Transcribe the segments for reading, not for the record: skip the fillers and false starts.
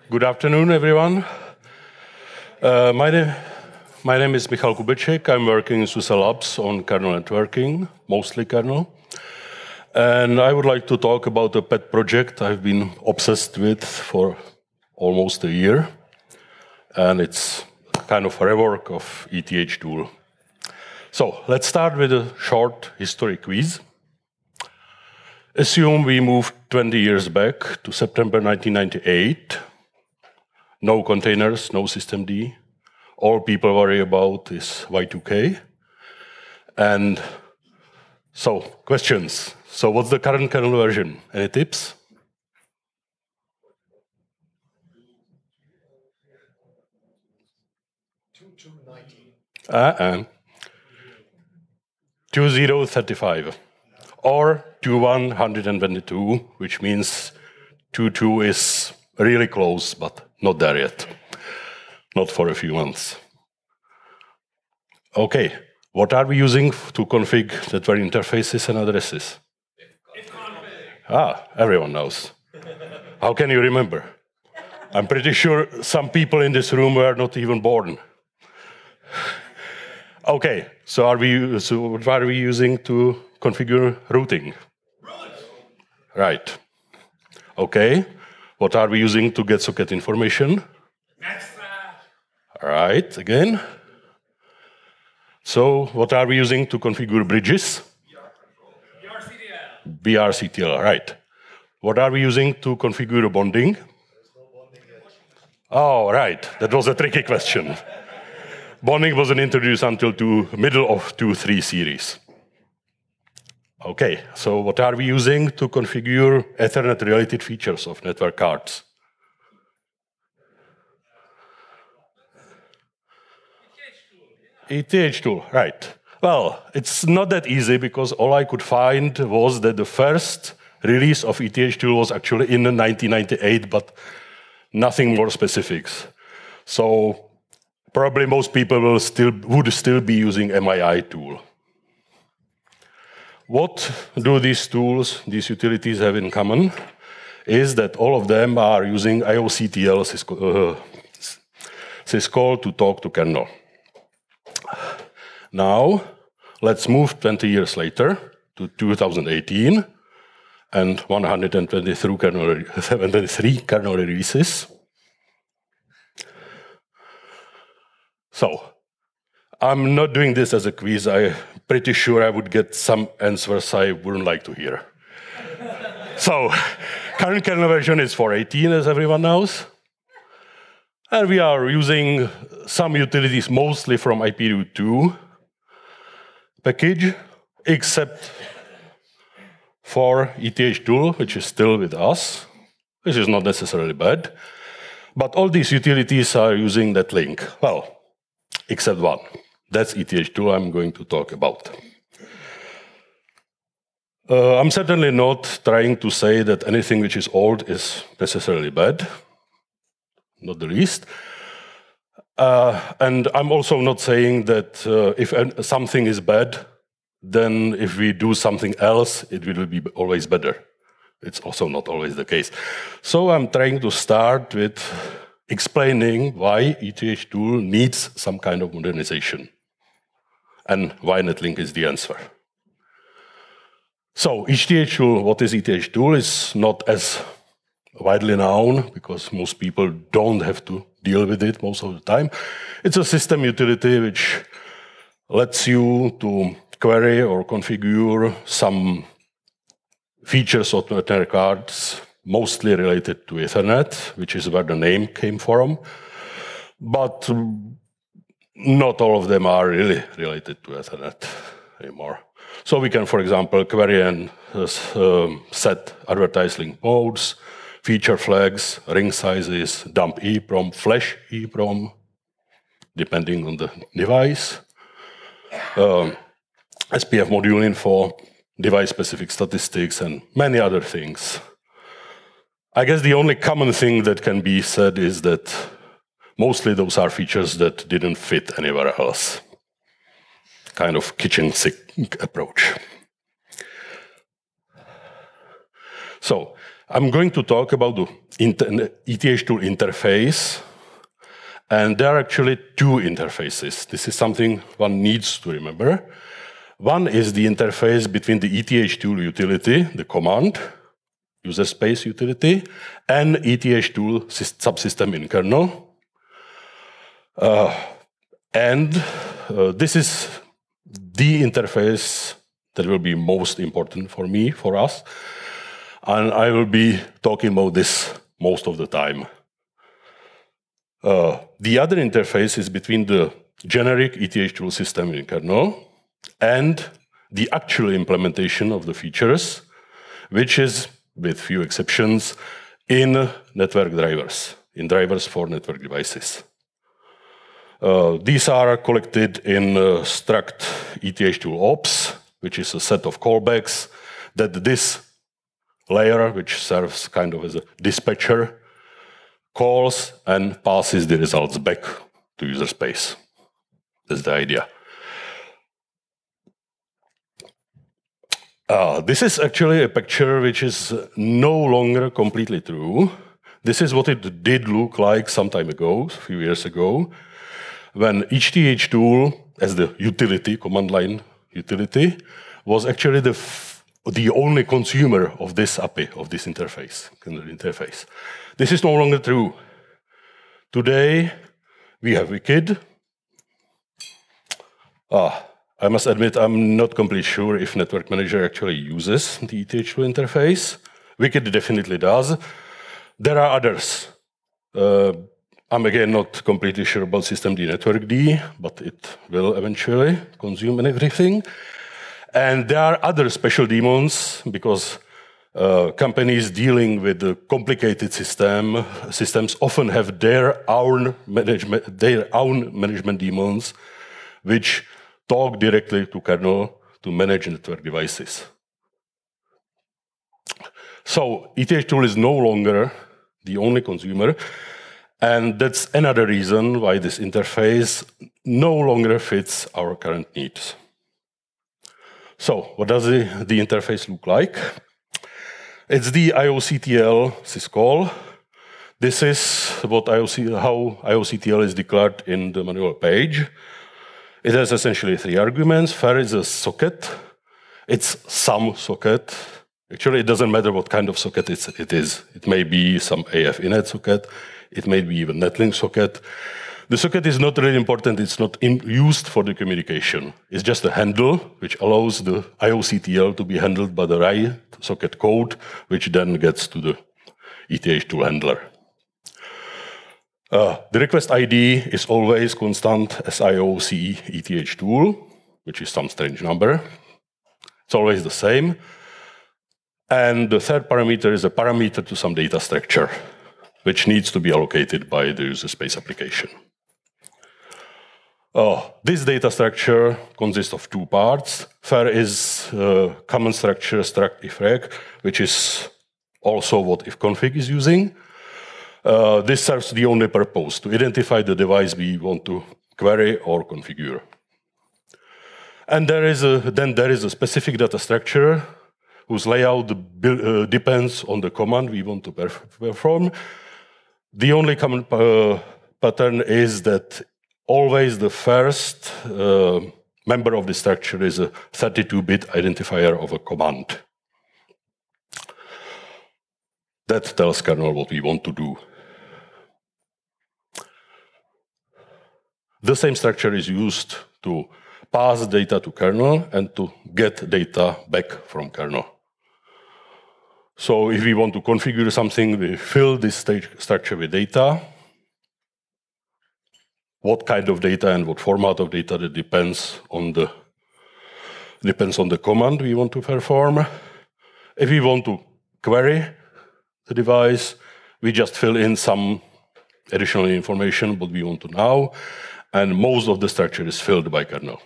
Good afternoon, everyone. My name is Michal Kubeček. I'm working in SUSE Labs on kernel networking, mostly kernel. And I would like to talk about a pet project I've been obsessed with for almost a year. And it's kind of a rework of ethtool. So let's start with a short history quiz. Assume we moved 20 years back to September 1998. No containers, no systemd. All people worry about is Y2K. And so, questions. So what's the current kernel version? Any tips? $2.19. 2035. Or 2122, which means 22 is really close, but not there yet. Not for a few months. Okay, what are we using to config network interfaces and addresses? Everyone knows. How can you remember? I'm pretty sure some people in this room were not even born. Okay, so what are we using to configure routing? Right. Okay. What are we using to get socket information? Right, again. So, what are we using to configure bridges? BRCTL, right. What are we using to configure bonding? Oh, right. That was a tricky question. Bonding wasn't introduced until middle of 2.3 series. Okay, so what are we using to configure Ethernet-related features of network cards? ethtool, right. Well, it's not that easy because all I could find was that the first release of ethtool was actually in 1998, but nothing more specifics. So probably most people would still be using ioctl. What do these tools, these utilities have in common is that all of them are using ioctl syscall to talk to kernel. Now, let's move 20 years later to 2018 and 173 kernel releases. So, I'm not doing this as a quiz. I'm pretty sure I would get some answers I wouldn't like to hear. So, current kernel version is 4.18, as everyone knows. And we are using some utilities mostly from IP-root2 package, except for ethtool, which is still with us, which is not necessarily bad. But all these utilities are using netlink. Well, except one. That's ethtool I'm going to talk about. I'm certainly not trying to say that anything which is old is necessarily bad, not the least. And I'm also not saying that if something is bad, then if we do something else, it will be always better. It's also not always the case. So I'm trying to start with explaining why ethtool needs some kind of modernization and why netlink is the answer. So ethtool, what is ethtool, is not as widely known because most people don't have to deal with it most of the time. It's a system utility which lets you to query or configure some features of network cards, mostly related to Ethernet, which is where the name came from. But not all of them are really related to Ethernet anymore. So we can, for example, query and set advertised link modes, feature flags, ring sizes, dump EEPROM, flash EEPROM, depending on the device, SPF module info, device-specific statistics, and many other things. I guess the only common thing that can be said is that mostly those are features that didn't fit anywhere else. Kind of kitchen sink approach. So I'm going to talk about the ethtool interface. And there are actually two interfaces. This is something one needs to remember. One is the interface between the ethtool utility, the command, userspace utility, and ethtool subsystem in kernel. This is the interface that will be most important for me, for us. And I will be talking about this most of the time. The other interface is between the generic ethtool system in kernel and the actual implementation of the features, which is, with few exceptions, in network drivers, in drivers for network devices. These are collected in struct ethtool ops, which is a set of callbacks that this layer, which serves kind of as a dispatcher, calls and passes the results back to user space. That's the idea. This is actually a picture which is no longer completely true. This is what it did look like some time ago, a few years ago, when ethtool, as the utility, command line utility, was actually the only consumer of this API, of this interface, kernel interface. This is no longer true. Today, we have Wicked. I must admit, I'm not completely sure if Network Manager actually uses the ethtool interface. Wicked definitely does. There are others. I'm again not completely sure about systemd network D, but it will eventually consume everything. And there are other special daemons because companies dealing with the complicated systems often have their own management daemons, which talk directly to kernel to manage network devices. So ethtool is no longer the only consumer, and that's another reason why this interface no longer fits our current needs. So what does the interface look like? It's the ioctl syscall. This is what how ioctl is declared in the manual page. It has essentially three arguments. Far is a socket. It's some socket. Actually, it doesn't matter what kind of socket it is. It may be some AF init socket. It may be even netlink socket. The socket is not really important. It's not used for the communication. It's just a handle which allows the ioctl to be handled by the right socket code, which then gets to the ethtool handler. The request ID is always constant as IOCE ethtool, which is some strange number. It's always the same. And the third parameter is a parameter to some data structure, which needs to be allocated by the user space application. This data structure consists of two parts. Far is common structure struct ifrag, which is also what ifconfig is using. This serves the only purpose, to identify the device we want to query or configure. And there is a specific data structure whose layout depends on the command we want to perform. The only common pattern is that always the first member of the structure is a 32-bit identifier of a command. That tells kernel what we want to do. The same structure is used to pass data to kernel and to get data back from kernel. So if we want to configure something, we fill this structure with data. What kind of data and what format of data, that depends on the command we want to perform. If we want to query the device, we just fill in some additional information, what we want to know, and most of the structure is filled by kernel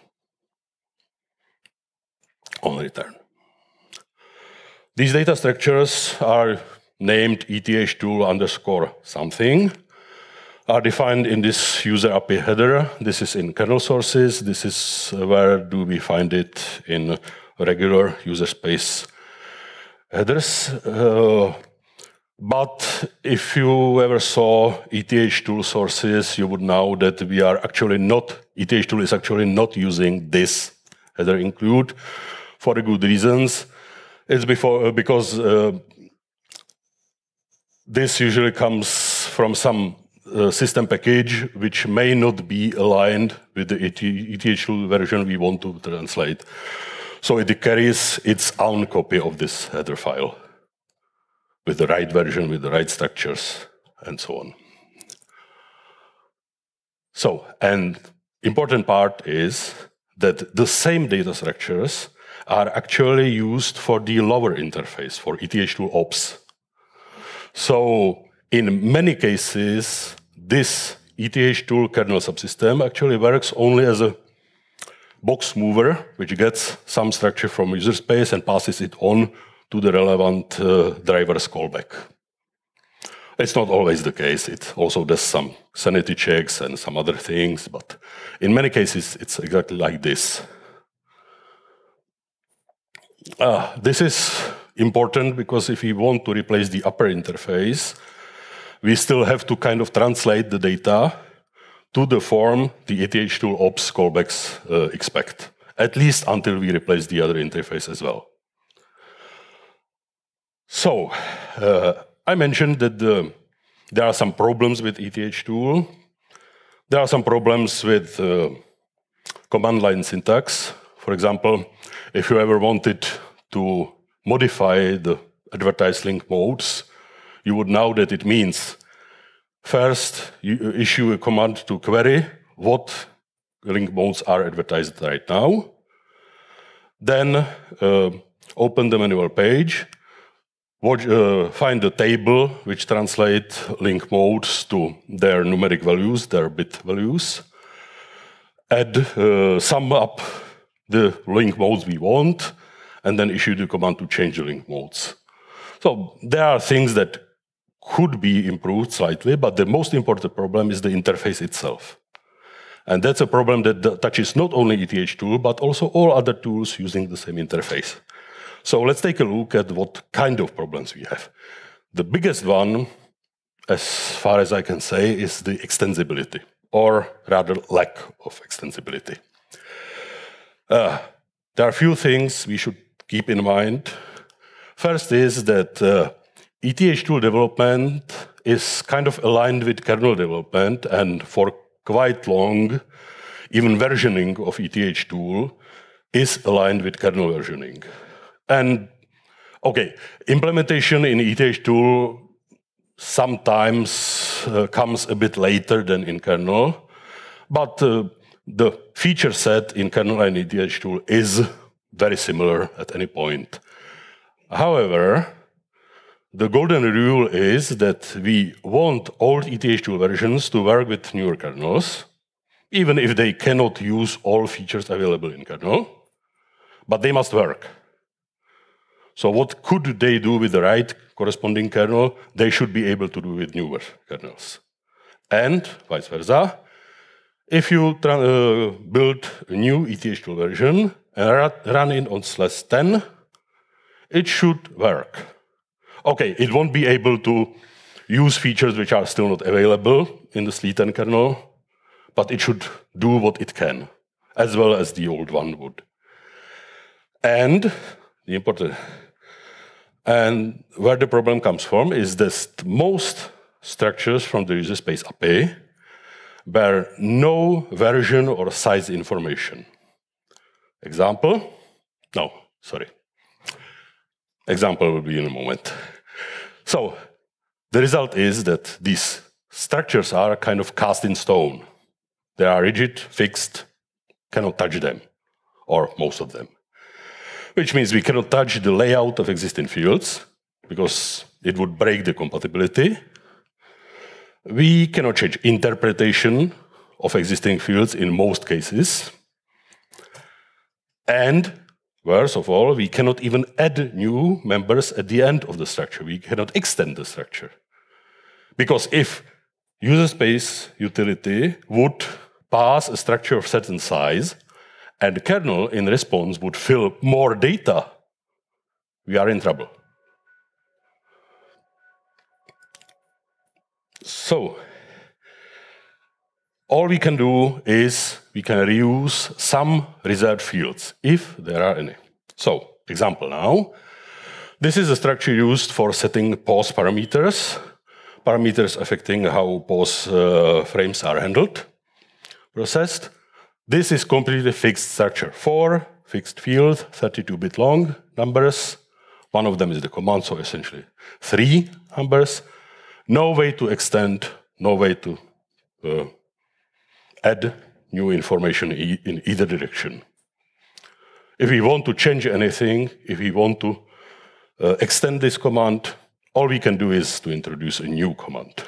on return. These data structures are named ethtool underscore something, are defined in this user API header. This is in kernel sources. This is where do we find it in regular user space headers. But if you ever saw ethtool sources, you would know that we are actually not, ethtool is actually not using this header include for the good reasons. It's because this usually comes from some system package which may not be aligned with the ethtool version we want to translate. So it carries its own copy of this header file with the right version, with the right structures, and so on. So, and important part is that the same data structures are actually used for the lower interface, for ethtool ops. So, in many cases, this ethtool kernel subsystem actually works only as a box mover, which gets some structure from user space and passes it on to the relevant driver's callback. It's not always the case. It also does some sanity checks and some other things, but in many cases, it's exactly like this. This is important because if we want to replace the upper interface, we still have to kind of translate the data to the form the ethtool ops callbacks expect, at least until we replace the other interface as well. So, I mentioned that there are some problems with ethtool. There are some problems with command line syntax. For example, if you ever wanted to modify the advertised link modes, you would know that it means first you issue a command to query what link modes are advertised right now. Then open the manual page, find the table which translate link modes to their numeric values, their bit values, sum up the link modes we want, and then issue the command to change the link modes. So there are things that could be improved slightly, but the most important problem is the interface itself. And that's a problem that touches not only ethtool, but also all other tools using the same interface. So let's take a look at what kind of problems we have. The biggest one, as far as I can say, is the extensibility, or rather lack of extensibility. There are a few things we should keep in mind. First is that ethtool development is kind of aligned with kernel development, and for quite long, even versioning of ethtool is aligned with kernel versioning. And okay, implementation in ethtool sometimes comes a bit later than in kernel, but the feature set in kernel and ethtool is very similar at any point. However, the golden rule is that we want old ethtool versions to work with newer kernels, even if they cannot use all features available in kernel, but they must work. So what could they do with the right corresponding kernel? They should be able to do with newer kernels. And vice versa. If you build a new ethtool version and run it on /10, it should work. Okay, it won't be able to use features which are still not available in the /10 kernel, but it should do what it can, as well as the old one would. And the important, and where the problem comes from is that most structures from the user space API bear no version or size information. Example? No, sorry. Example will be in a moment. So the result is that these structures are kind of cast in stone. They are rigid, fixed, cannot touch them, or most of them. Which means we cannot touch the layout of existing fields, because it would break the compatibility. We cannot change interpretation of existing fields in most cases. And worst of all, we cannot even add new members at the end of the structure. We cannot extend the structure. Because if user space utility would pass a structure of certain size, and the kernel in response would fill more data, we are in trouble. So all we can do is we can reuse some reserved fields, if there are any. So, example now. This is a structure used for setting pause parameters, parameters affecting how pause frames are handled, processed. This is completely fixed structure. 4 fixed field, 32-bit long numbers. One of them is the command, so essentially 3 numbers. No way to extend, no way to add new information in either direction. If we want to change anything, if we want to extend this command, all we can do is to introduce a new command.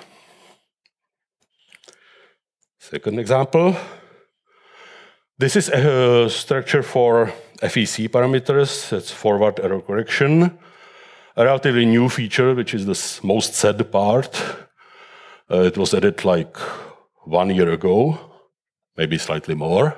Second example. This is a structure for FEC parameters, that's forward error correction. A relatively new feature, which is the most sad part. It was added like 1 year ago, maybe slightly more.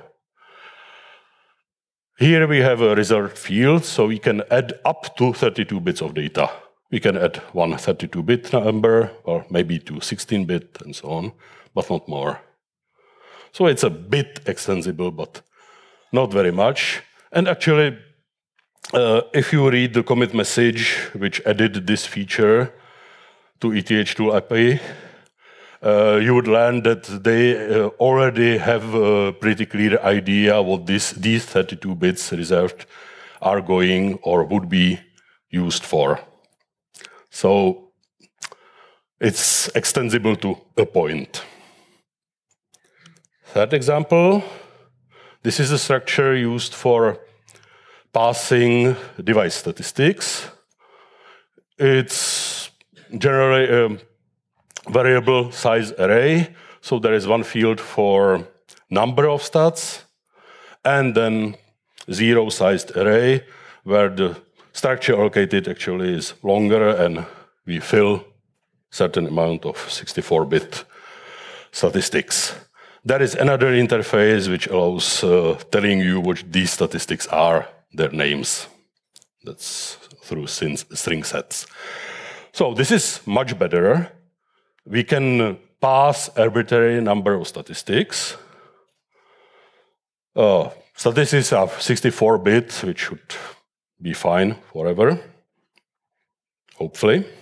Here we have a reserved field, so we can add up to 32 bits of data. We can add one 32-bit number, or maybe 2 16-bit, and so on, but not more. So it's a bit extensible, but not very much. And actually, if you read the commit message which added this feature to ethtool API, you would learn that they already have a pretty clear idea what these 32 bits reserved are going or would be used for. So it's extensible to a point. Third example, this is a structure used for passing device statistics. It's generally a variable size array. So there is one field for number of stats, and then 0-sized array, where the structure allocated actually is longer, and we fill certain amount of 64-bit statistics. There is another interface which allows telling you what these statistics are, their names. That's through string sets. So this is much better. We can pass arbitrary number of statistics. Statistics are 64-bit, which should be fine forever, hopefully.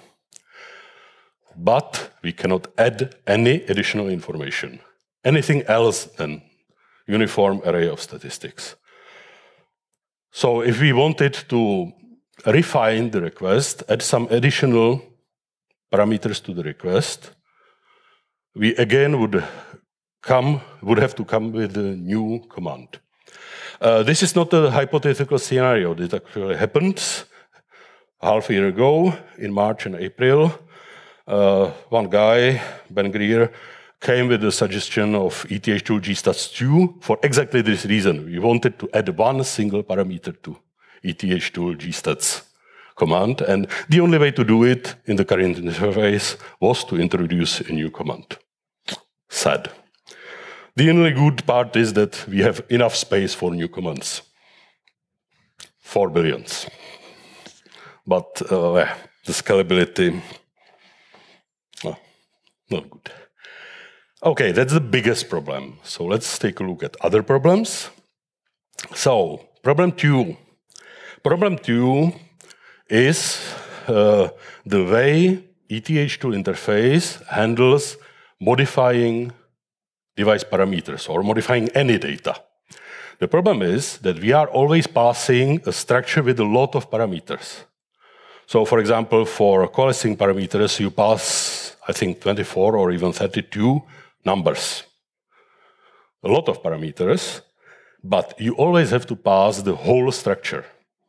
But we cannot add any additional information, anything else than uniform array of statistics. So if we wanted to refine the request, add some additional parameters to the request, we again would have to come with a new command. This is not a hypothetical scenario. This actually happened half a year ago in March and April. One guy, Ben Greer, came with the suggestion of ethtool gstats2 for exactly this reason. We wanted to add one single parameter to ethtool gstats command, and the only way to do it in the current interface was to introduce a new command. Sad. The only good part is that we have enough space for new commands. 4 billions. But the scalability, not good. Okay, that's the biggest problem. So let's take a look at other problems. So, problem 2. Problem 2 is the way ethtool interface handles modifying device parameters or modifying any data. The problem is that we are always passing a structure with a lot of parameters. So, for example, for coalescing parameters, you pass, I think, 24 or even 32 numbers. A lot of parameters, but you always have to pass the whole structure.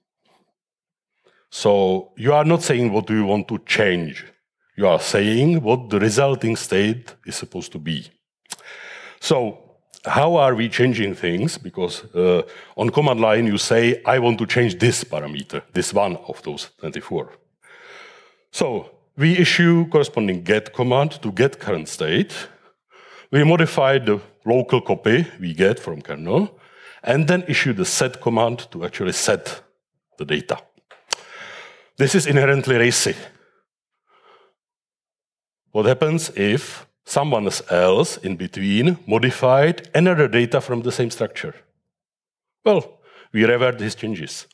So you are not saying what do you want to change. You are saying what the resulting state is supposed to be. So how are we changing things? Because on command line you say, I want to change this parameter, this one of those 24. So we issue corresponding get command to get current state. We modify the local copy we get from kernel, and then issue the set command to actually set the data. This is inherently racy. What happens if someone else in between modified another data from the same structure. Well, we revert these changes.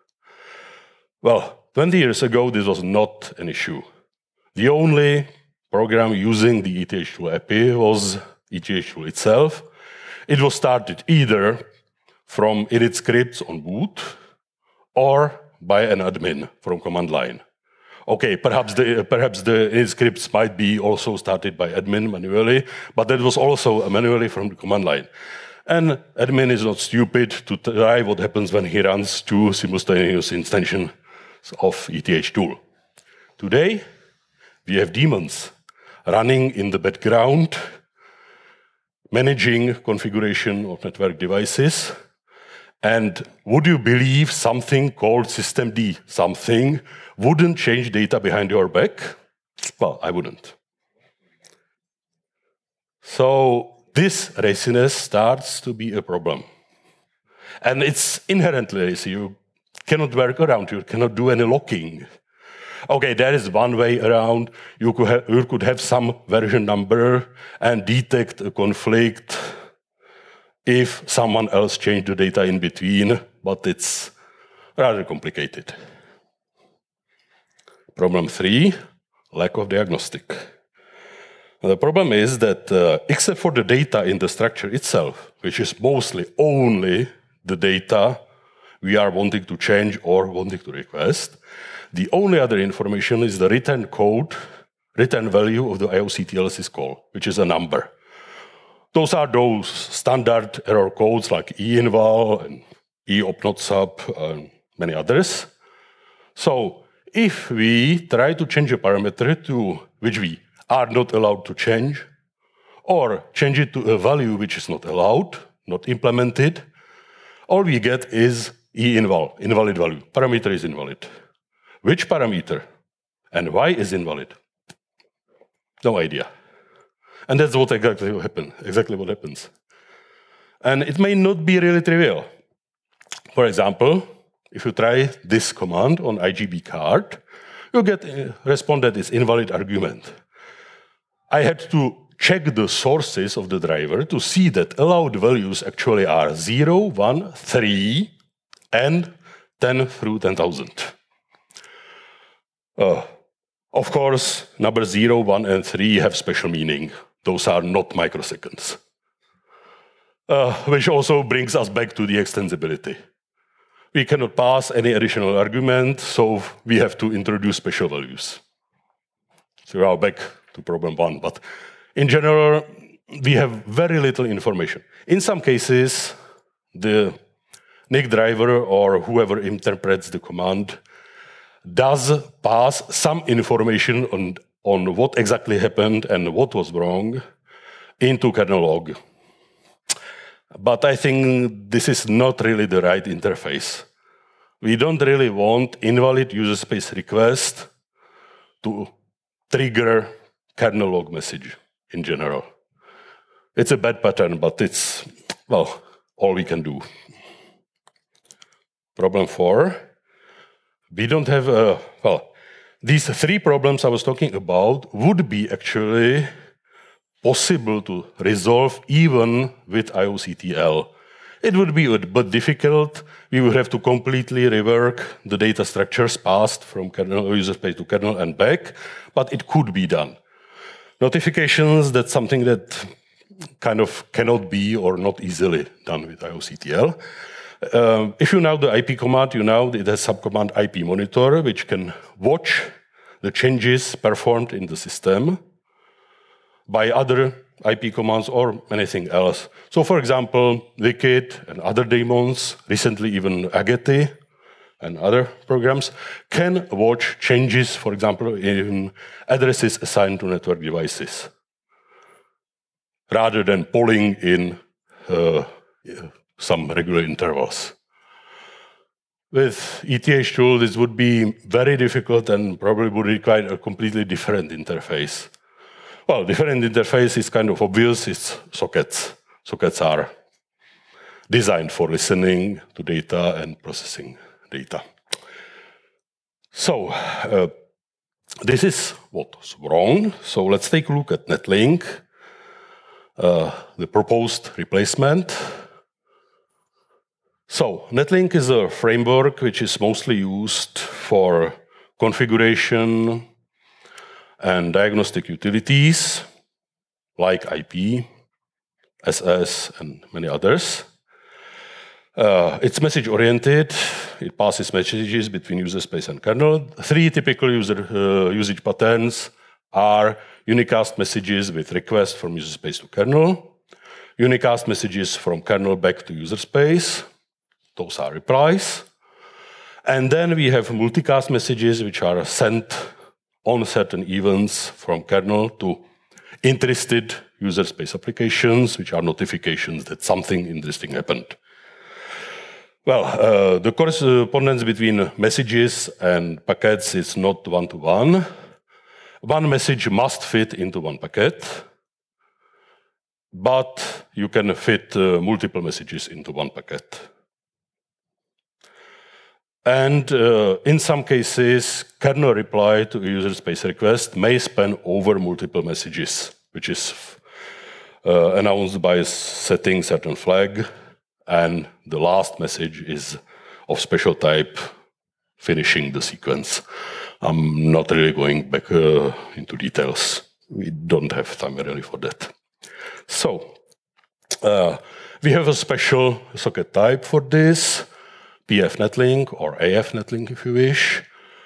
Well, 20 years ago, this was not an issue. The only program using the ethtool API was ethtool itself. It was started either from init scripts on boot or by an admin from command line. Okay, perhaps the init scripts might be also started by admin manually, but that was also manually from the command line. And admin is not stupid to try what happens when he runs two simultaneous instances of ethtool. Today, we have daemons running in the background, managing configuration of network devices. And would you believe something called systemd something wouldn't change data behind your back? Well, I wouldn't. So this raciness starts to be a problem. And it's inherently racy. You cannot work around, you cannot do any locking. Okay, there is one way around. You could have some version number and detect a conflict if someone else changed the data in between, but it's rather complicated. Problem 3, lack of diagnostic. The problem is that except for the data in the structure itself, which is mostly only the data we are wanting to change or wanting to request, the only other information is the return code, return value of the ioctl syscall, which is a number. Those are those standard error codes like einval and eopnotsub and many others. So if we try to change a parameter to which we are not allowed to change, or change it to a value which is not allowed, not implemented, all we get is einval, invalid value. Parameter is invalid. Which parameter and why is invalid? No idea. And that's what exactly what happens. And it may not be really trivial. For example, if you try this command on IGB card, you get a response that is invalid argument. I had to check the sources of the driver to see that allowed values actually are 0, 1, 3, and 10 through 10,000. Of course, numbers 0, 1, and 3 have special meaning. Those are not microseconds. Which also brings us back to the extensibility. We cannot pass any additional argument, so we have to introduce special values. So we are back to problem 1. But in general, we have very little information. In some cases, the NIC driver or whoever interprets the command does pass some information on what exactly happened and what was wrong into kernel log. But I think this is not really the right interface. We don't really want invalid user space request to trigger kernel log message in general. It's a bad pattern, but it's, well, all we can do. Problem 4. We don't have, these 3 problems I was talking about would be actually possible to resolve even with ioctl. It would be a bit difficult. We would have to completely rework the data structures passed from kernel user space to kernel and back, but it could be done. Notifications, that's something that kind of cannot be or not easily done with ioctl. If you know the IP command, you know it has subcommand IP monitor, which can watch the changes performed in the system by other IP commands or anything else. So for example, Wicked and other daemons, recently even Ageti and other programs, can watch changes, for example, in addresses assigned to network devices, rather than polling in some regular intervals. With ethtool, this would be very difficult and probably would require a completely different interface. Well, different interface is kind of obvious, it's sockets. Sockets are designed for listening to data and processing data. So, This is what's wrong. So let's take a look at netlink, the proposed replacement. So netlink is a framework which is mostly used for configuration and diagnostic utilities like IP, SS, and many others. It's message-oriented. It passes messages between user space and kernel. 3 typical usage patterns are unicast messages with request from user space to kernel, unicast messages from kernel back to user space. Those are replies. And then we have multicast messages which are sent on certain events from kernel to interested user space applications, which are notifications that something interesting happened. Well, the correspondence between messages and packets is not one-to-one. One message must fit into one packet, but you can fit multiple messages into one packet. And in some cases, kernel reply to a user space request may span over multiple messages, which is announced by setting certain flag, and the last message is of special type, finishing the sequence. I'm not really going back into details. We don't have time really for that. So we have a special socket type for this, PF netlink or AF netlink if you wish.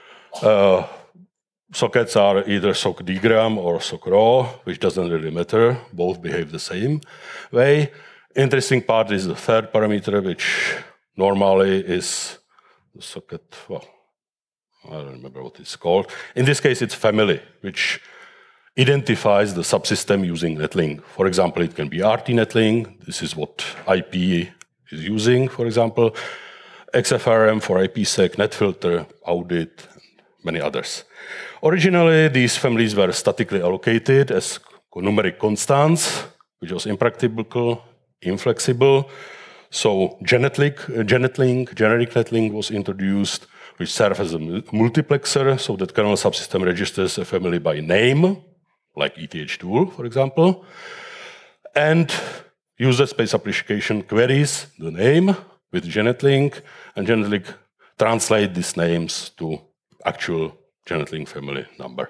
Sockets are either sock digram or sock raw, which doesn't really matter. Both behave the same way. Interesting part is the third parameter, which normally is the socket, well, I don't remember what it's called. In this case, it's family, which identifies the subsystem using netlink. For example, it can be RT netlink. This is what IP is using, for example. XFRM for IPsec, netfilter, audit, and many others. Originally, these families were statically allocated as numeric constants, which was impractical, inflexible. So generic netlink was introduced, which serves as a multiplexer, so that kernel subsystem registers a family by name, like ethtool, for example. And user space application queries the name with genetlink, and genetlink translate these names to actual genetlink family number.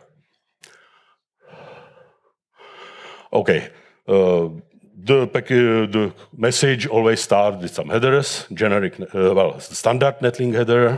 Okay, the message always starts with some headers, generic, well, it's the standard netlink header.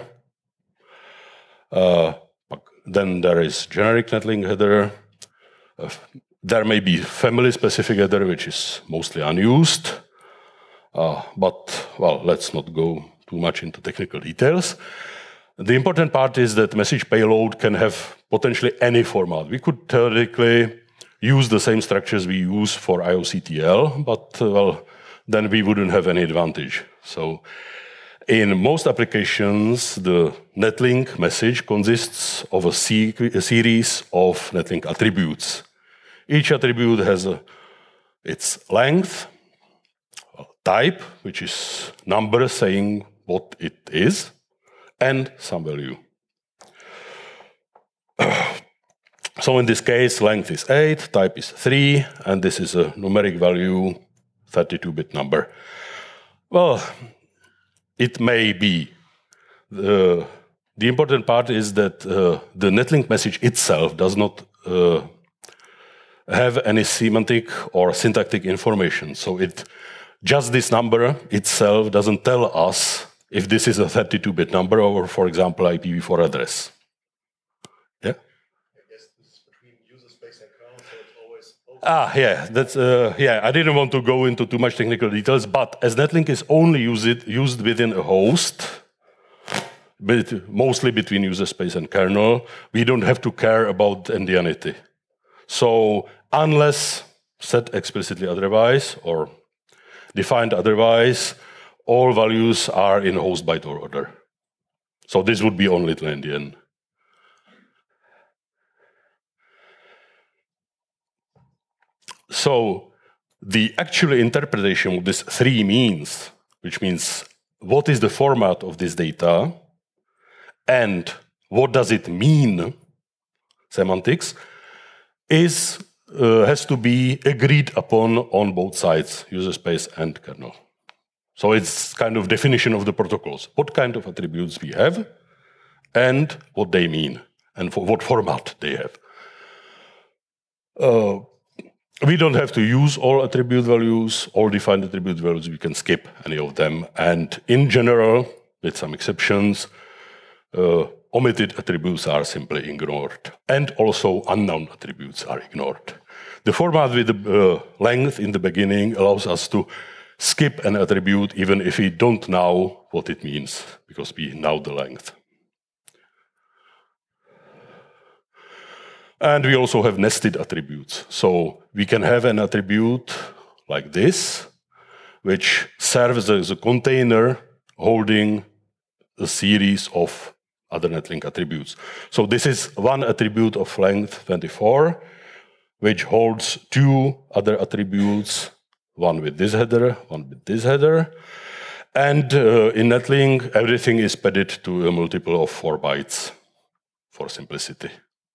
Then there is generic netlink header. There may be family-specific header, which is mostly unused. But, well, let's not go too much into technical details. The important part is that message payload can have potentially any format. We could theoretically use the same structures we use for ioctl, but, well, then we wouldn't have any advantage. So in most applications, the netlink message consists of a series of netlink attributes. Each attribute has its length, type, which is number saying what it is, and some value. So in this case, length is 8, type is 3, and this is a numeric value, 32-bit number. Well, it may be. The important part is that the netlink message itself does not have any semantic or syntactic information. So just this number itself doesn't tell us if this is a 32-bit number or, for example, IPv4 address. Yeah? I guess this is between user space and kernel, so it's always... Yeah, that's, yeah, I didn't want to go into too much technical details, but as netlink is only used within a host, mostly between user space and kernel, we don't have to care about endianity. So unless set explicitly otherwise or defined otherwise, all values are in host byte order. So this would be only to endian. So the actual interpretation of this 3 means, which means what is the format of this data and what does it mean, semantics, has to be agreed upon on both sides, user space and kernel. So it's kind of definition of the protocols. What kind of attributes we have and what they mean and for what format they have. We don't have to use all attribute values, all defined attribute values. We can skip any of them. And in general, with some exceptions, omitted attributes are simply ignored. And also unknown attributes are ignored. The format with the length in the beginning allows us to skip an attribute even if we don't know what it means, because we know the length. And we also have nested attributes. So we can have an attribute like this, which serves as a container holding a series of other netlink attributes. So this is one attribute of length 24, which holds two other attributes, one with this header, one with this header. And in netlink, everything is padded to a multiple of 4 bytes for simplicity.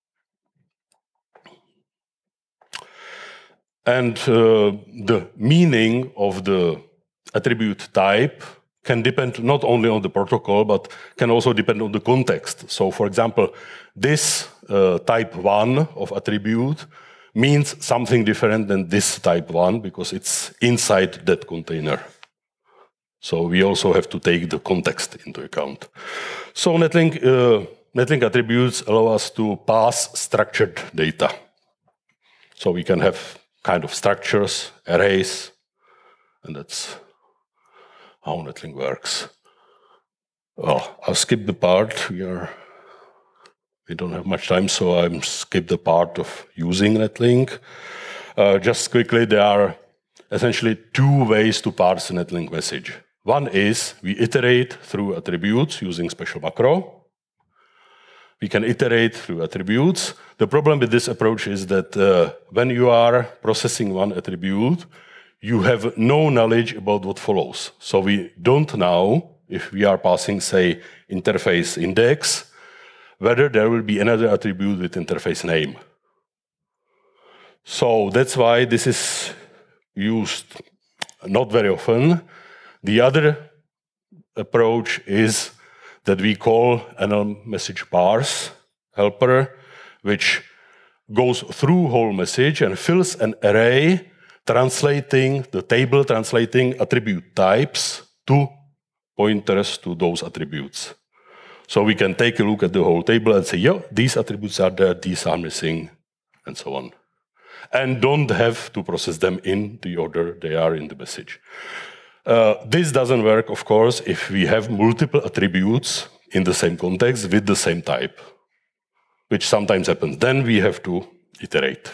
And the meaning of the attribute type can depend not only on the protocol, but can also depend on the context. So for example, this type 1 of attribute means something different than this type 1 because it's inside that container. So we also have to take the context into account. So netlink attributes allow us to pass structured data. So we can have kind of structures, arrays, and that's how netlink works. Well, I'll skip the part. We don't have much time, so I'll skip the part of using netlink. Just quickly, there are essentially 2 ways to parse a netlink message. One is we iterate through attributes using special macro. We can iterate through attributes. The problem with this approach is that when you are processing one attribute, you have no knowledge about what follows. So we don't know if we are passing, say, interface index, whether there will be another attribute with interface name. So that's why this is used not very often. The other approach is that we call a message parse helper, which goes through whole message and fills an array translating the table, translating attribute types to pointers to those attributes. So we can take a look at the whole table and say, yeah, these attributes are there, these are missing, and so on. And don't have to process them in the order they are in the message. This doesn't work, of course, if we have multiple attributes in the same context with the same type, which sometimes happens. Then we have to iterate.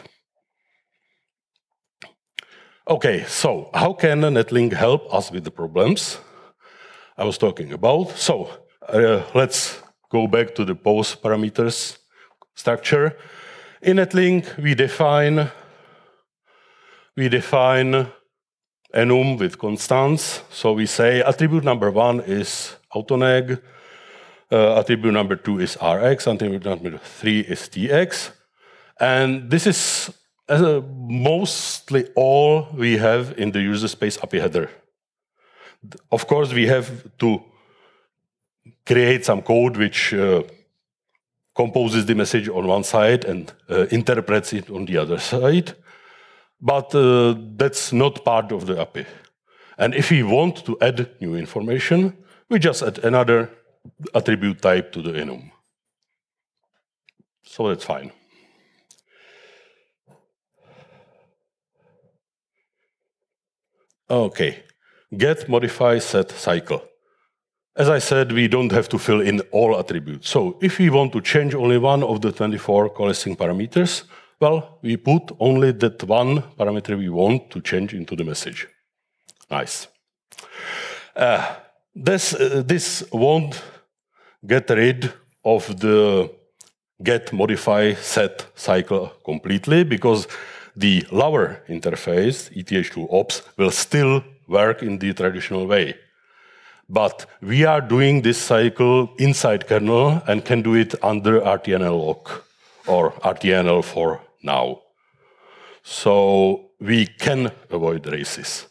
Okay, so how can a netlink help us with the problems I was talking about? So let's go back to the pose parameters structure. In netlink, we define enum with constants. So we say attribute number 1 is autoneg, attribute number 2 is rx, attribute number 3 is tx. And this is mostly all we have in the user space API header. Of course, we have to create some code which composes the message on one side and interprets it on the other side. But that's not part of the API. And if we want to add new information, we just add another attribute type to the enum. So that's fine. Okay, get, modify, set, cycle. As I said, we don't have to fill in all attributes. So if we want to change only one of the 24 coalescing parameters, well, we put only that one parameter we want to change into the message. Nice. This won't get rid of the get, modify, set cycle completely, because the lower interface, ethtool ops, will still work in the traditional way. But we are doing this cycle inside kernel and can do it under RTNL lock or RTNL for now. So we can avoid races.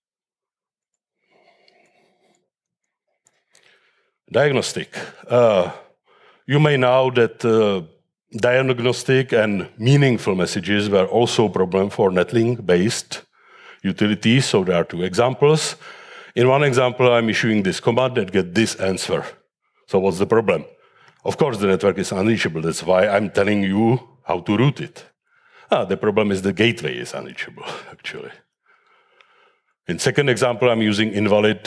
Diagnostic. You may know that diagnostic and meaningful messages were also a problem for netlink-based utilities. So there are two examples. In one example, I'm issuing this command and get this answer. So what's the problem? Of course, the network is unreachable. That's why I'm telling you how to route it. The problem is the gateway is unreachable, actually. In second example, I'm using invalid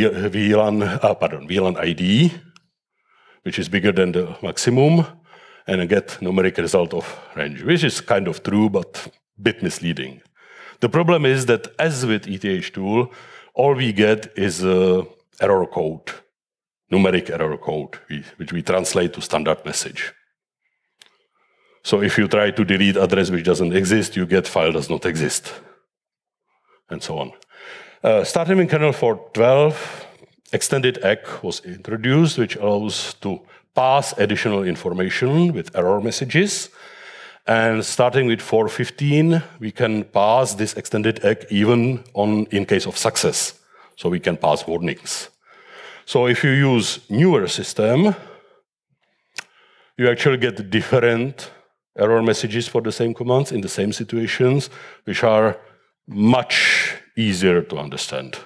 VLAN ID, which is bigger than the maximum, and I get numeric result of range, which is kind of true, but a bit misleading. The problem is that, as with ethtool, all we get is error code, numeric error code, which we translate to standard message. So if you try to delete address which doesn't exist, you get file does not exist, and so on. Starting in kernel 4.12, extended ECK was introduced, which allows to pass additional information with error messages. And starting with 4.15, we can pass this extended ECK even in case of success. So we can pass warnings. So if you use newer system, you actually get different error messages for the same commands in the same situations, which are much easier to understand.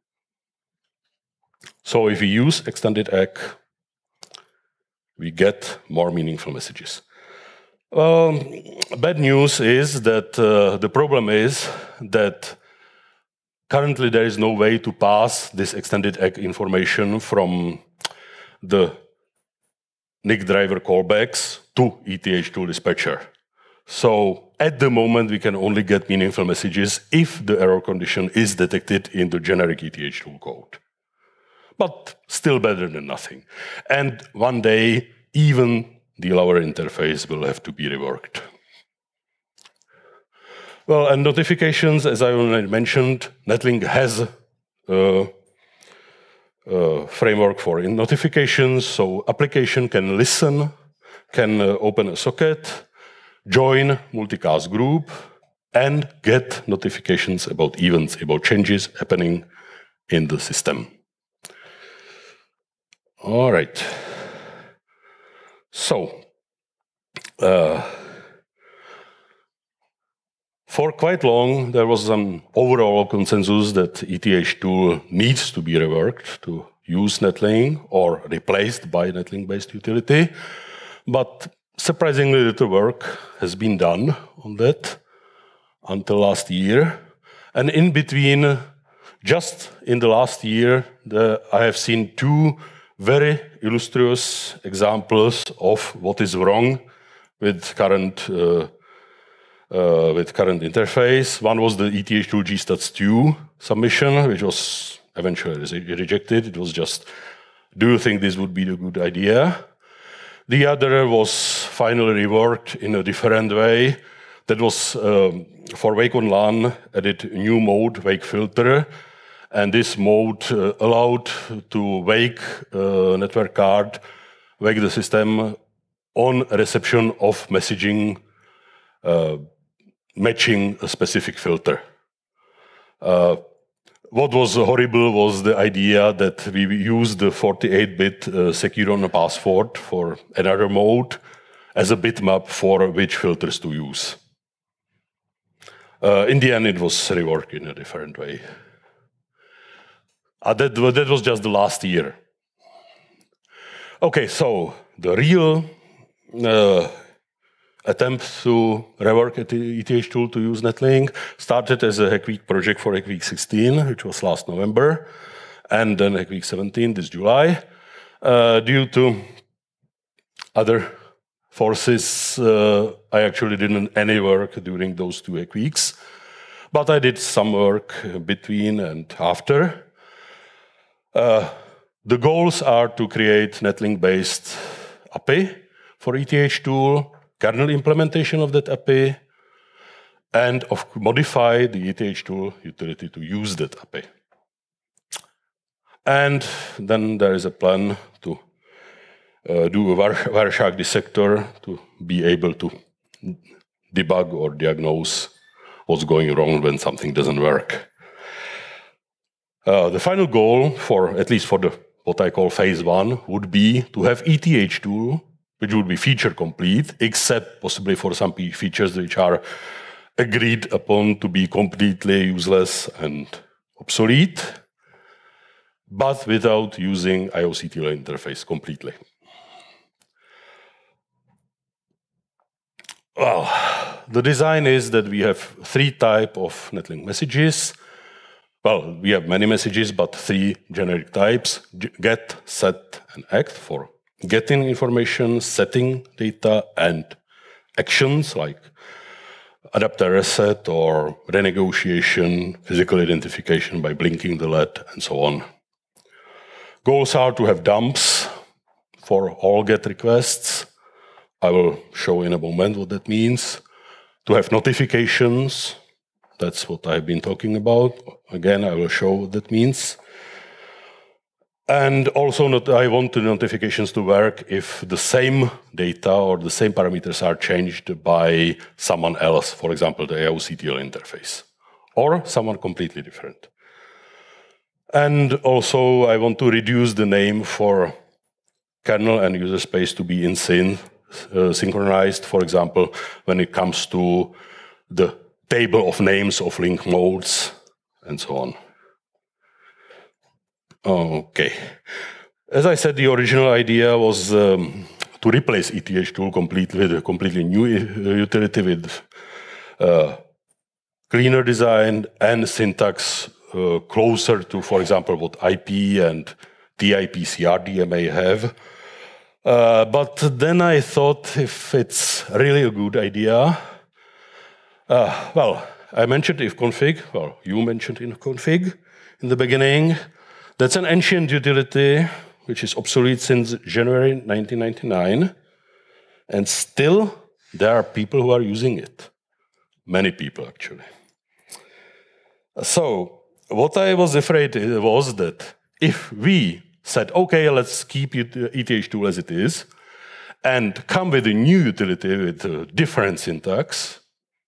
So if we use extended ECK, we get more meaningful messages. Bad news is that the problem is that currently there is no way to pass this extended ECK information from the NIC driver callbacks to ethtool dispatcher. So at the moment, we can only get meaningful messages if the error condition is detected in the generic ethtool code. But still better than nothing. And one day, even the lower interface will have to be reworked. Well, and notifications, as I already mentioned, Netlink has a framework for notifications, so application can listen, can open a socket, join multicast group, and get notifications about events, about changes happening in the system. All right. So, for quite long, there was an overall consensus that ethtool needs to be reworked to use netlink or replaced by netlink-based utility. But surprisingly little work has been done on that until last year. And in between, just in the last year, I have seen two very illustrious examples of what is wrong with current interface. One was the ethtool gstats2 submission, which was eventually rejected. It was just, do you think this would be a good idea? The other was finally reworked in a different way. That was for wake on LAN, added new mode, wake filter. And this mode allowed to wake network card, wake the system on reception of messaging matching a specific filter. What was horrible was the idea that we used the 48-bit secure on a password for another mode as a bitmap for which filters to use. In the end, it was reworked in a different way. That was just the last year. Okay, so the real attempt to rework ethtool to use netlink started as a Hack Week project for Hack Week 16, which was last November, and then Hack Week 17 this July. Due to other forces, I actually didn't any work during those 2 Hack Weeks, but I did some work between and after. The goals are to create netlink-based API for ethtool, kernel implementation of that API, and modify the ethtool utility to use that API. And then there is a plan to do a Wireshark dissector to be able to debug or diagnose what's going wrong when something doesn't work. The final goal, at least for what I call phase 1, would be to have ethtool, which would be feature complete, except possibly for some features which are agreed upon to be completely useless and obsolete, but without using ioctl interface completely. Well, the design is that we have 3 types of netlink messages. Well, we have many messages, but 3 generic types: get, set, and act for getting information, setting data, and actions like adapter reset or renegotiation, physical identification by blinking the LED, and so on. Goals are to have dumps for all GET requests. I will show in a moment what that means. To have notifications. That's what I've been talking about. Again, I will show what that means. And also, I want the notifications to work if the same data or the same parameters are changed by someone else, for example, the ioctl interface, or someone completely different. And also, I want to reduce the name for kernel and user space to be in synchronized, for example, when it comes to the table of names of link modes, and so on. Okay. As I said, the original idea was to replace ethtool completely with a completely new utility with cleaner design and syntax closer to, for example, what IP and TIP CRDMA have. But then I thought if it's really a good idea, well, I mentioned ifconfig, well, you mentioned ifconfig in the beginning. That's an ancient utility which is obsolete since January 1999, and still there are people who are using it. Many people, actually. So, what I was afraid was that if we said, okay, let's keep ethtool as it is, and come with a new utility with a different syntax,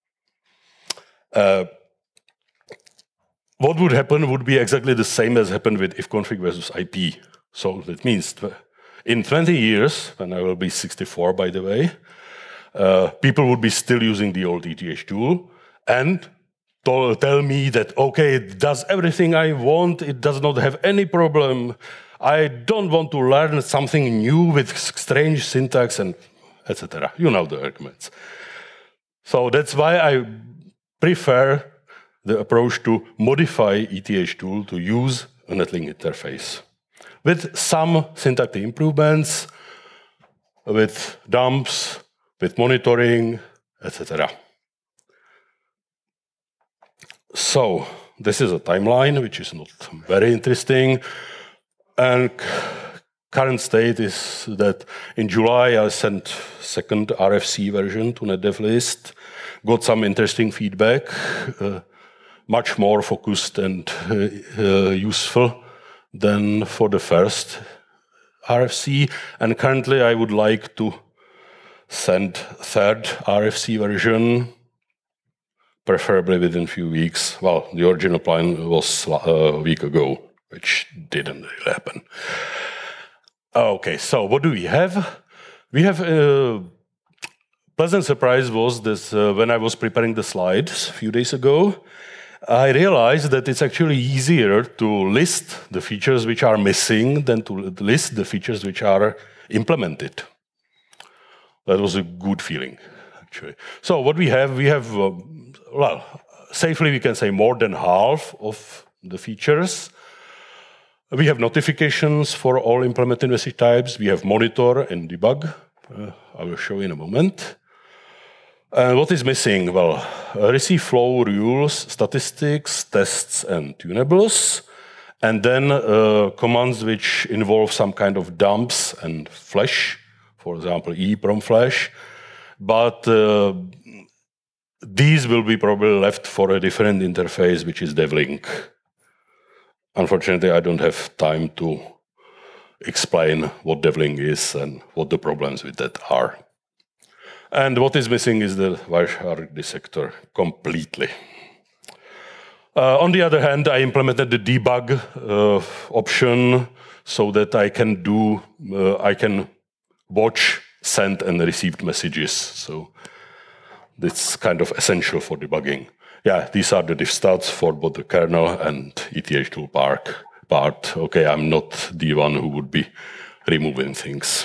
what would happen would be exactly the same as happened with ifconfig versus IP. So that means in 20 years, when I will be 64, by the way, people would be still using the old ethtool and tell me that, okay, it does everything I want, it does not have any problem, I don't want to learn something new with strange syntax and etc. You know the arguments. So that's why I prefer the approach to modify ethtool to use a netlink interface with some syntactic improvements, with dumps, with monitoring, etc. So this is a timeline, which is not very interesting. And current state is that in July I sent second RFC version to NetDev list, got some interesting feedback, much more focused and useful than for the first RFC. And currently I would like to send third RFC version, preferably within a few weeks. Well, the original plan was a week ago, which didn't really happen. Okay, so what do we have? We have a pleasant surprise was this when I was preparing the slides a few days ago, I realized that it's actually easier to list the features which are missing than to list the features which are implemented. That was a good feeling, actually. So what we have, well, safely we can say more than half of the features. We have notifications for all implemented message types. We have monitor and debug. I will show in a moment. And what is missing? Well, receive flow rules, statistics, tests, and tunables. And then commands which involve some kind of dumps and flash, for example, EEPROM flash. But these will be probably left for a different interface, which is devlink. Unfortunately, I don't have time to explain what devilling is and what the problems with that are. And what is missing is the Wireshark dissector completely. On the other hand, I implemented the debug option so that I can watch sent and received messages. So that's kind of essential for debugging. Yeah, these are the diff stats for both the kernel and ethtool part. Okay, I'm not the one who would be removing things.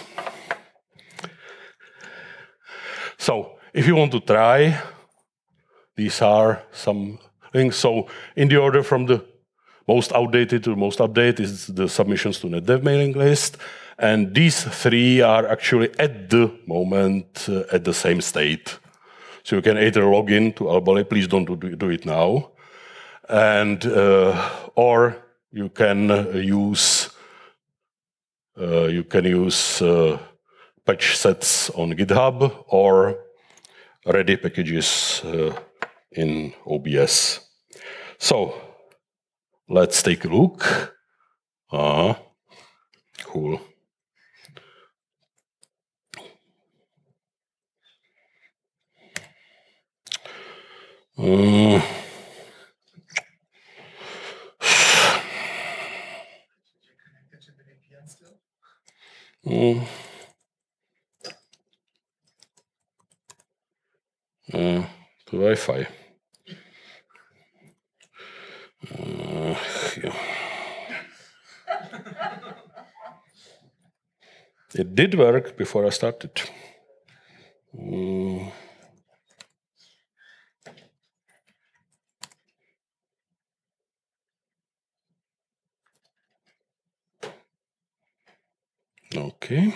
So if you want to try, these are some things. So in the order from the most outdated to the most updated is the submissions to NetDev mailing list. And these three are actually at the moment at the same state. So you can either log in to Albally, please don't do it now, and or you can use patch sets on GitHub or ready packages in OBS. So let's take a look. Cool. To Wi-Fi. It did work before I started. Okay.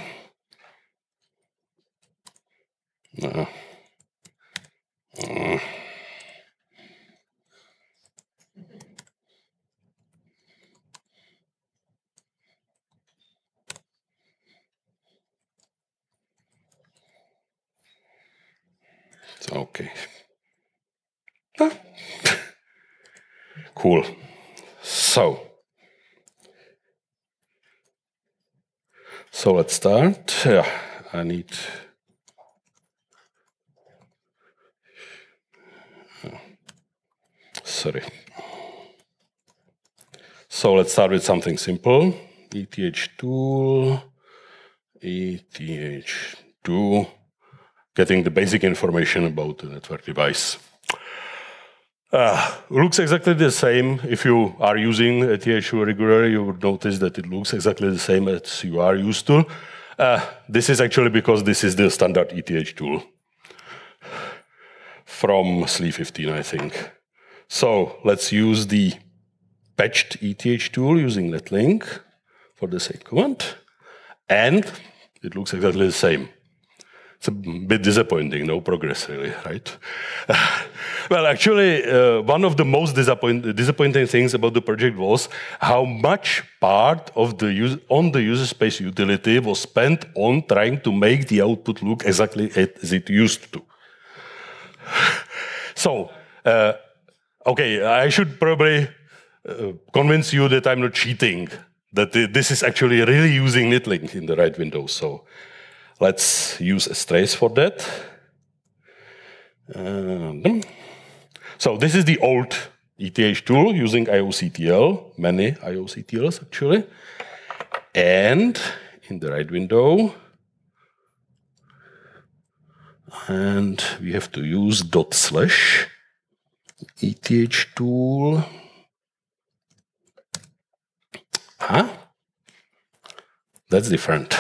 Okay. Cool. So let's start. Yeah, I need. Sorry. So let's start with something simple. ethtool, getting the basic information about the network device. Looks exactly the same. If you are using ethtool regularly, you would notice that it looks exactly the same as you are used to. This is actually because this is the standard ethtool from SLE 15, I think. So let's use the patched ethtool using netlink for the same command, and it looks exactly the same. It's a bit disappointing, no progress really, right? Well, actually, one of the most disappointing things about the project was how much part of the userspace utility was spent on trying to make the output look exactly as it used to. So, okay, I should probably convince you that I'm not cheating, that this is actually really using netlink in the right window. So let's use a trace for that. So this is the old ethtool using ioctl, many ioctls actually. And in the right window, and we have to use /ethtool. That's different.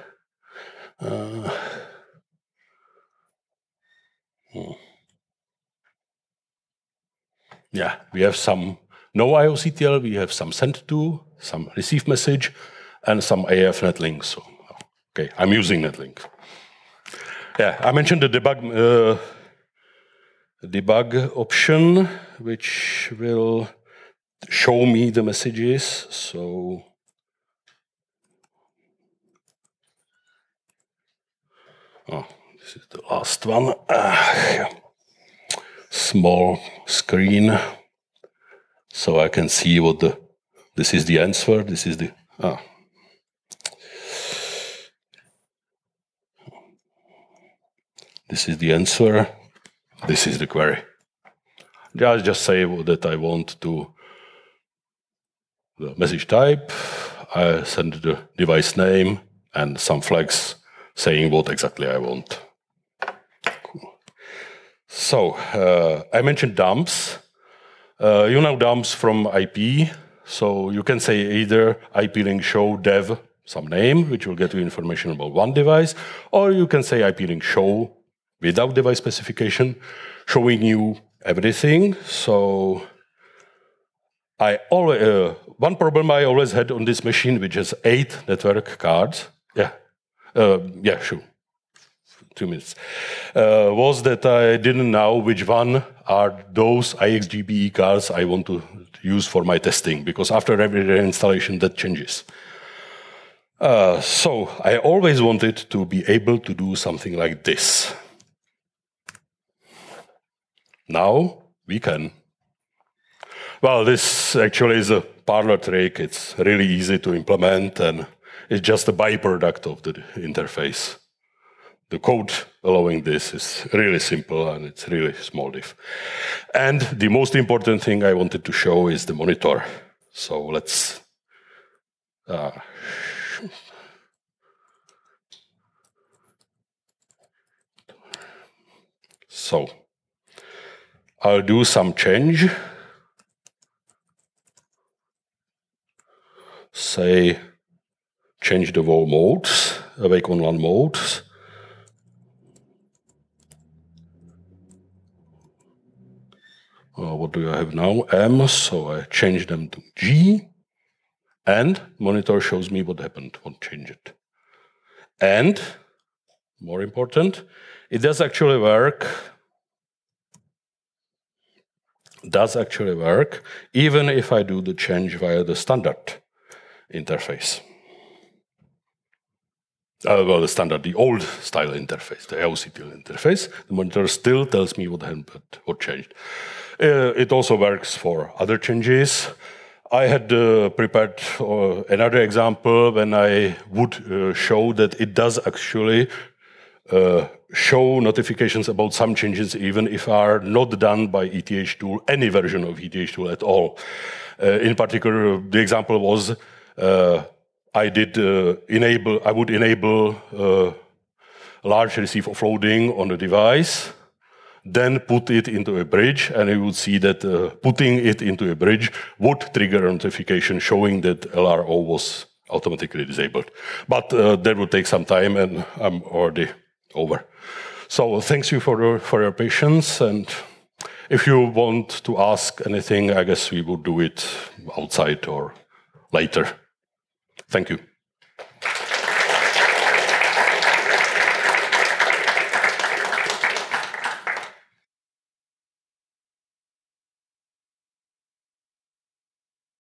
Yeah, we have some no ioctl, we have some send to, some receive message, and some AF netlink. So, okay, I'm using netlink. Yeah, I mentioned the debug option, which will show me the messages. So, this is the last one. Small screen, so I can see what this is the answer. This is the This is the answer. This is the query. Just say that I want to the message type. I send the device name and some flags saying what exactly I want. Cool. So I mentioned dumps. You know dumps from IP. So you can say either IP link show dev some name, which will get you information about one device, or you can say IP link show without device specification, showing you everything. So I always one problem I always had on this machine, which has 8 network cards. Yeah, sure. 2 minutes. Was that I didn't know which one are those IXGBE cards I want to use for my testing, because after every reinstallation that changes. So I always wanted to be able to do something like this. Now we can. Well, this actually is a parlor trick. It's really easy to implement, and it's just a byproduct of the interface. The code allowing this is really simple, and it's really small diff. And the most important thing I wanted to show is the monitor. So let's so I'll do some change. Say change the whole modes, awake on one modes. What do I have now? M, so I change them to G, and monitor shows me what happened, what changed. And, more important, it does actually work. Even if I do the change via the standard interface. The standard, the old style interface, the ioctl interface. The monitor still tells me what happened, what changed. It also works for other changes. I had prepared another example when I would show that it does actually show notifications about some changes even if are not done by ethtool, any version of ethtool at all. In particular, the example was I would enable large receive offloading on the device, then put it into a bridge, and you would see that putting it into a bridge would trigger a notification showing that LRO was automatically disabled. But that would take some time, and I'm already over. So thanks you for your patience, and if you want to ask anything, I guess we would do it outside or later. Thank you.